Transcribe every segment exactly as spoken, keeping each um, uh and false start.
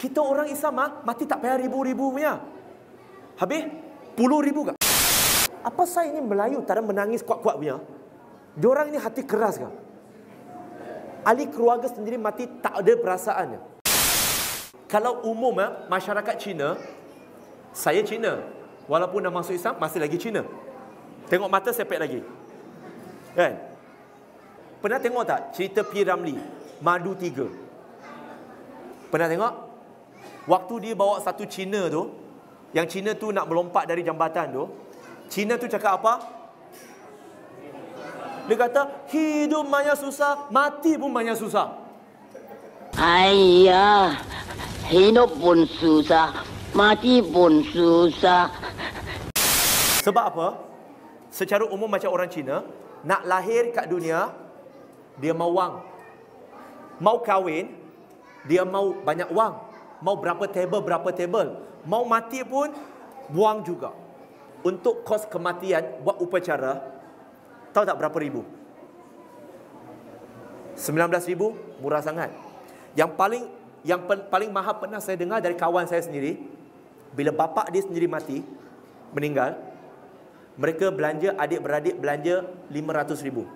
Kita orang Islam ah, mati tak payah ribu-ribu punya. Habis puluh ribu kah? Apa saya ini Melayu tak ada menangis kuat-kuat punya? Diorang ini hati keras kah? Ahli keluarga sendiri mati tak ada perasaannya. Kalau umum ah, masyarakat Cina, saya Cina, walaupun dah masuk Islam masih lagi Cina. Tengok mata sepek lagi. Kan? Pernah tengok tak cerita P. Ramlee, Madu Tiga? Pernah tengok? Waktu dia bawa satu Cina tu, yang Cina tu nak melompat dari jambatan tu, Cina tu cakap apa? Dia kata, hidup banyak susah, mati pun banyak susah. Ayah, hidup pun susah, mati pun susah. Sebab apa? Secara umum macam orang Cina, nak lahir kat dunia, dia mau wang. Mau kahwin, dia mau banyak wang. Mau berapa table, berapa table. Mau mati pun, buang juga. Untuk kos kematian, buat upacara, tahu tak berapa ribu? sembilan belas ribu, murah sangat. Yang paling yang paling mahal pernah saya dengar dari kawan saya sendiri, bila bapa dia sendiri mati, meninggal, mereka belanja, adik-beradik belanja lima ratus ribu.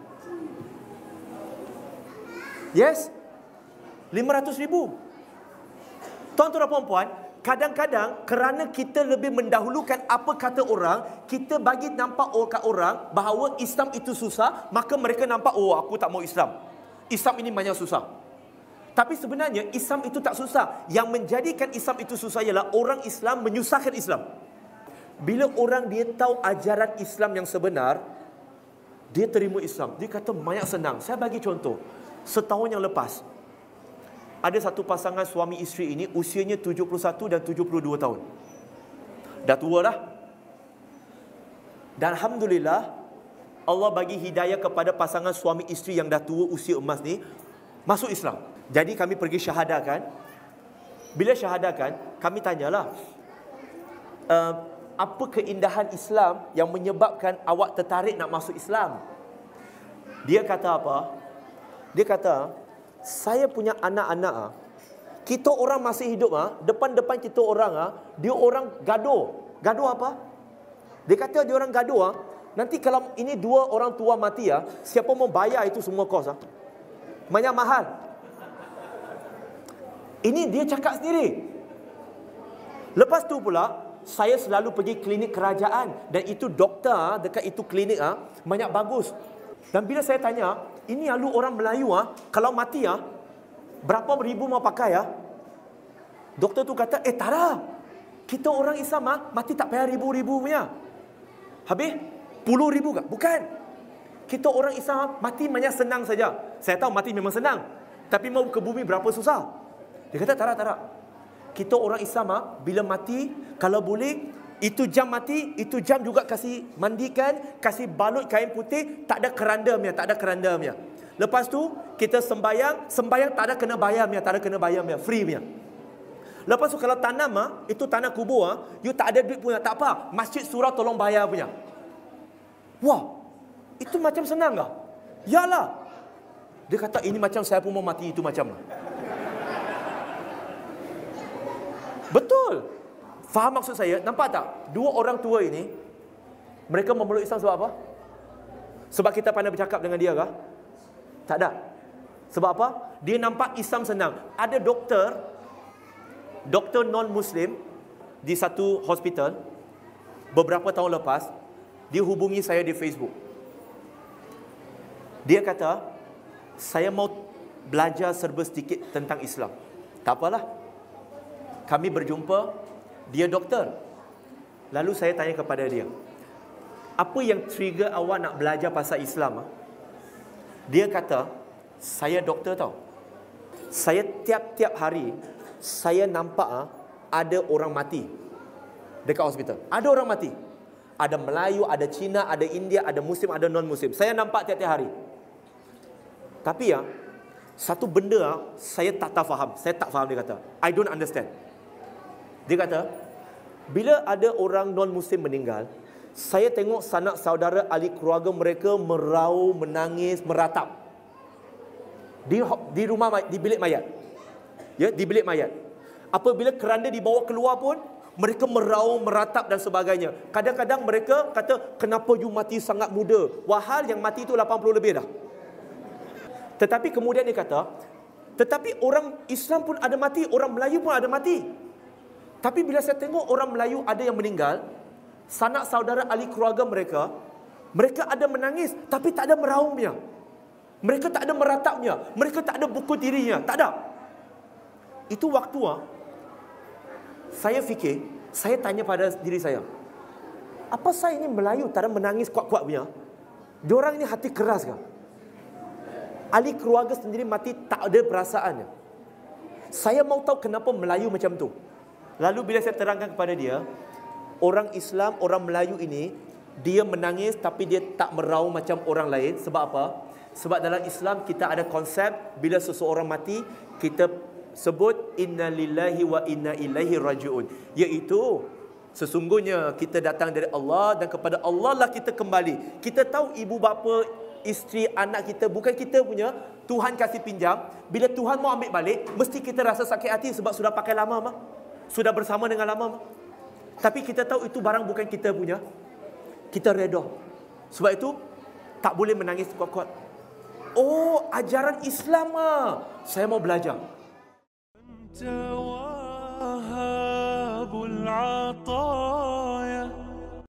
Yes, lima ratus ribu. Tuan-tuan dan puan-puan, kadang-kadang kerana kita lebih mendahulukan apa kata orang, kita bagi nampak kat orang bahawa Islam itu susah, maka mereka nampak, oh aku tak mau Islam. Islam ini banyak susah. Tapi sebenarnya Islam itu tak susah. Yang menjadikan Islam itu susah ialah orang Islam menyusahkan Islam. Bila orang dia tahu ajaran Islam yang sebenar, dia terima Islam. Dia kata banyak senang. Saya bagi contoh. Setahun yang lepas, ada satu pasangan suami isteri ini, usianya tujuh puluh satu dan tujuh puluh dua tahun. Dah tua dah. Dan Alhamdulillah, Allah bagi hidayah kepada pasangan suami isteri yang dah tua, usia emas ni, masuk Islam. Jadi kami pergi syahadakan. Bila syahadakan, kami tanyalah, uh, apa keindahan Islam yang menyebabkan awak tertarik nak masuk Islam? Dia kata apa? Dia kata, saya punya anak-anak, kita orang masih hidup, depan-depan kita orang, dia orang gaduh. Gaduh apa? Dia kata dia orang gaduh, nanti kalau ini dua orang tua mati, siapa mau bayar itu semua kos? Banyak mahal. Ini dia cakap sendiri. Lepas tu pula, saya selalu pergi klinik kerajaan, dan itu doktor dekat itu klinik banyak bagus. Dan bila saya tanya, ini lalu orang Melayu kalau mati berapa ribu mau pakai doktor tu kata, eh tak ada. Kita orang Islam mati tak payah ribu-ribu punya. Habis puluh ribu kah? Bukan. Kita orang Islam mati banyak senang saja. Saya tahu mati memang senang, tapi mau ke bumi berapa susah. Dia kata tak ada, tak ada. Kita orang Islam bila mati, kalau boleh, itu jam mati, itu jam juga kasih mandikan, kasih balut kain putih, tak ada kerandamnya, tak ada kerandamnya. Lepas tu kita sembayang, sembayang tak ada kena bayarnya, tak ada kena bayarnya, free punya. Lepas tu kalau tanam itu tanah kubur, you tak ada duit punya, tak apa, masjid surau tolong bayar punya. Wah, itu macam senang kah? Yalah. Dia kata ini macam saya pun mau mati itu macam. Betul. Faham maksud saya? Nampak tak? Dua orang tua ini, mereka memeluk Islam sebab apa? Sebab kita pandai bercakap dengan dia kah? Tak ada. Sebab apa? Dia nampak Islam senang. Ada doktor, doktor non-Muslim di satu hospital, beberapa tahun lepas, dia hubungi saya di Facebook. Dia kata, saya mau belajar serba sedikit tentang Islam. Tak apalah. Kami berjumpa. Dia doktor. Lalu saya tanya kepada dia, apa yang trigger awak nak belajar pasal Islam? Dia kata, saya doktor tau. Saya tiap-tiap hari, saya nampak ada orang mati dekat hospital. Ada orang mati. Ada Melayu, ada Cina, ada India, ada Muslim, ada non-Muslim. Saya nampak tiap-tiap hari. Tapi ya, satu benda saya tak tak faham. Saya tak faham, dia kata. I don't understand. Dia kata, bila ada orang non-Muslim meninggal, saya tengok sanak saudara ahli keluarga mereka merau, menangis, meratap di di rumah, di bilik mayat. Ya, di bilik mayat. Apabila keranda dibawa keluar pun, mereka meraung, meratap dan sebagainya. Kadang-kadang mereka kata, kenapa you mati sangat muda? Wahal yang mati itu lapan puluh lebih dah. Tetapi kemudian dia kata, tetapi orang Islam pun ada mati, orang Melayu pun ada mati. Tapi bila saya tengok orang Melayu ada yang meninggal, sanak saudara ahli keluarga mereka, mereka ada menangis, tapi tak ada meraungnya. Mereka tak ada meratapnya. Mereka tak ada buku dirinya. Tak ada. Itu waktu ah, saya fikir, saya tanya pada diri saya, apa saya ini Melayu tak ada menangis kuat-kuat punya? Diorang ini hati keras ke? Ahli keluarga sendiri mati tak ada perasaannya. Saya mau tahu kenapa Melayu macam tu. Lalu bila saya terangkan kepada dia, orang Islam, orang Melayu ini, dia menangis tapi dia tak meraung macam orang lain. Sebab apa? Sebab dalam Islam kita ada konsep bila seseorang mati, kita sebut inna lillahi wa inna ilaihi raji'un, iaitu sesungguhnya kita datang dari Allah dan kepada Allah lah kita kembali. Kita tahu ibu bapa, isteri, anak kita bukan kita punya, Tuhan kasih pinjam. Bila Tuhan mau ambil balik, mesti kita rasa sakit hati sebab sudah pakai lama mah, sudah bersama dengan lama mah. Tapi kita tahu itu barang bukan kita punya, kita reda. Sebab itu tak boleh menangis kuat-kuat. Oh, ajaran Islam ah, saya mau belajar. وهاب العطاء